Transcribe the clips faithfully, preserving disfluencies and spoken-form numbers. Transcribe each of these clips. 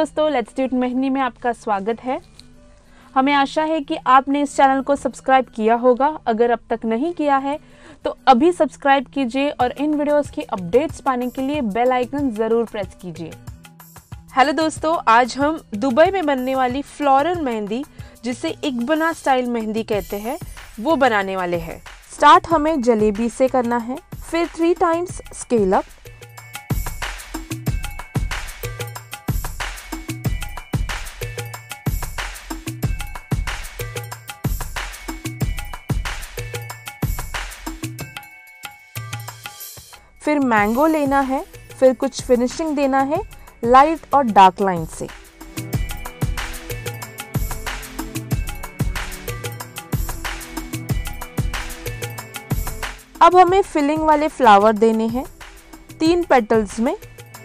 दोस्तों, let's do it mehndi में आपका स्वागत है। हमें आशा है कि आपने इस चैनल को सब्सक्राइब किया होगा। अगर अब तक नहीं किया है तो अभी सब्सक्राइब कीजिए और इन वीडियोस की अपडेट्स पाने के लिए बेल आइकन ज़रूर प्रेस कीजिए। हेलो दोस्तों, आज हम दुबई में बनने वाली फ्लोरल मेहंदी, जिसे इकबाना स्टाइल मेहंदी कहते हैं, वो बनाने वाले हैं। स्टार्ट हमें जलेबी से करना है, फिर थ्री टाइम्स स्केल अप, फिर मैंगो लेना है, फिर कुछ फिनिशिंग देना है लाइट और डार्क लाइन से। अब हमें फिलिंग वाले फ्लावर देने हैं तीन पेटल्स में।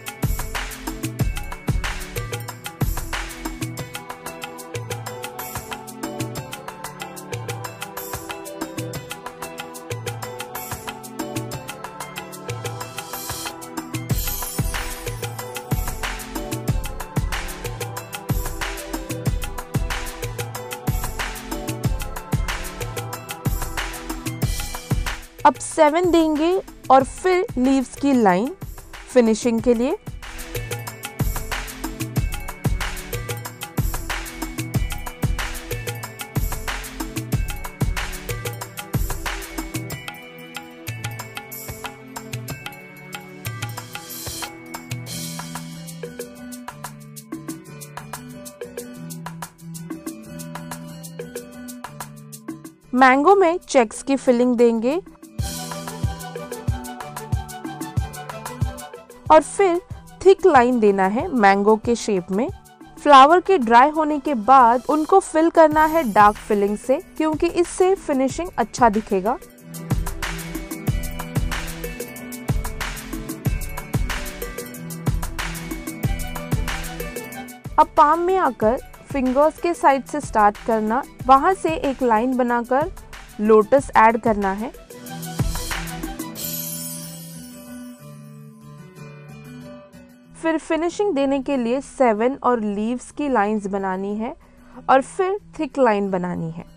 अब सेवन देंगे और फिर लीव्स की लाइन फिनिशिंग के लिए। मैंगो में चेक्स की फिलिंग देंगे और फिर थिक लाइन देना है मैंगो के शेप में। फ्लावर के ड्राई होने के बाद उनको फिल करना है डार्क फिलिंग से, क्योंकि इससे फिनिशिंग अच्छा दिखेगा। अब पाम में आकर फिंगर्स के साइड से स्टार्ट करना, वहां से एक लाइन बनाकर लोटस ऐड करना है। फिर फिनिशिंग देने के लिए सेवन और लीव्स की लाइंस बनानी है और फिर थिक लाइन बनानी है।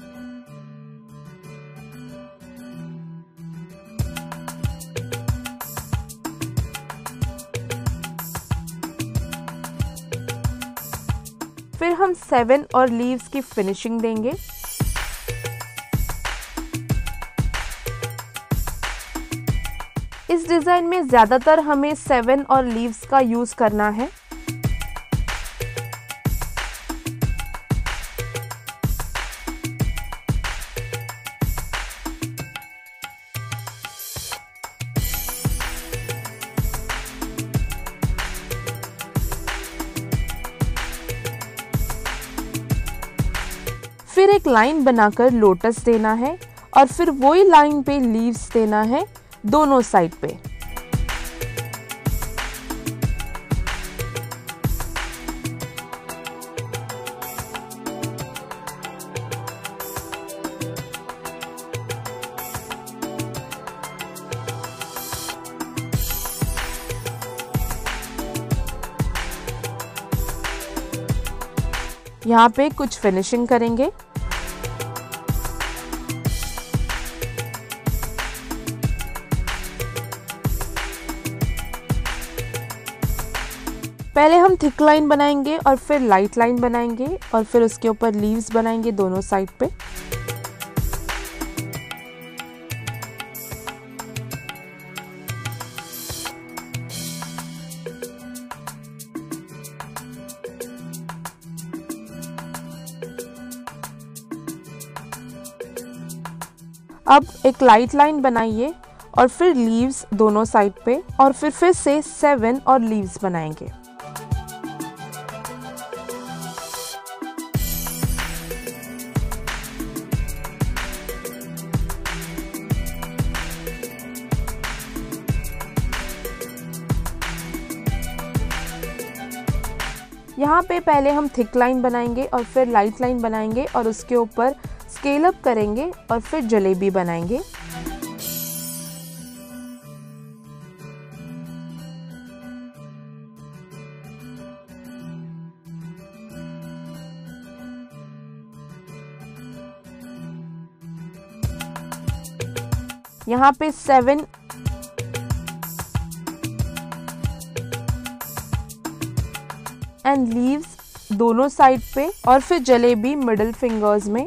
फिर हम सेवन और लीव्स की फिनिशिंग देंगे। इस डिजाइन में ज्यादातर हमें सेवन और लीव्स का यूज करना है। फिर एक लाइन बनाकर लोटस देना है और फिर वही लाइन पे लीव्स देना है दोनों साइड पे। यहाँ पे कुछ फिनिशिंग करेंगे। पहले हम थिक लाइन बनाएंगे और फिर लाइट लाइन बनाएंगे और फिर उसके ऊपर लीव्स बनाएंगे दोनों साइड पे। अब एक लाइट लाइन बनाइए और फिर लीव्स दोनों साइड पे और फिर फिर से सेवन और लीव्स बनाएंगे। यहाँ पे पहले हम थिक लाइन बनाएंगे और फिर लाइट लाइन बनाएंगे और उसके ऊपर स्केल अप करेंगे और फिर जलेबी बनाएंगे। यहाँ पे सेवन एंड लीव्स दोनों साइड पे और फिर जलेबी मिडिल फिंगर्स में।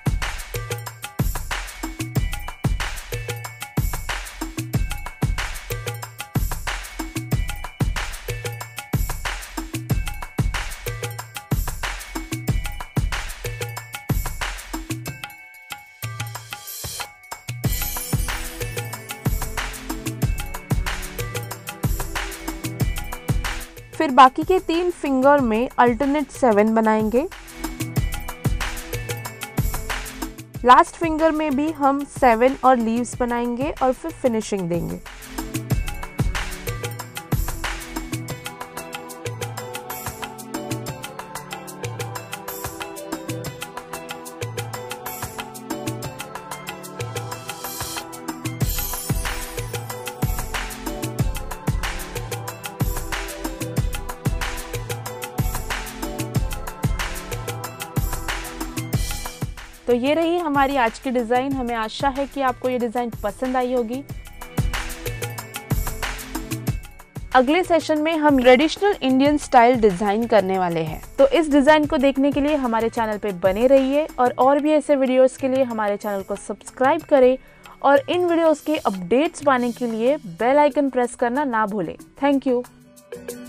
फिर बाकी के तीन फिंगर में अल्टरनेट सेवन बनाएंगे। लास्ट फिंगर में भी हम सेवन और लीव्स बनाएंगे और फिर फिनिशिंग देंगे। तो ये रही हमारी आज की डिज़ाइन। हमें आशा है कि आपको ये डिज़ाइन पसंद आई होगी। अगले सेशन में हम ट्रेडिशनल इंडियन स्टाइल डिज़ाइन करने वाले हैं। तो इस डिज़ाइन को देखने के लिए हमारे चैनल पे बने रहिए और और भी ऐसे वीडियोस के लिए हमारे चैनल को सब्सक्राइब करें और इन वीडियोस के अपडेट्स पाने के लिए बेल आइकन प्रेस करना ना भूलें। Thank you.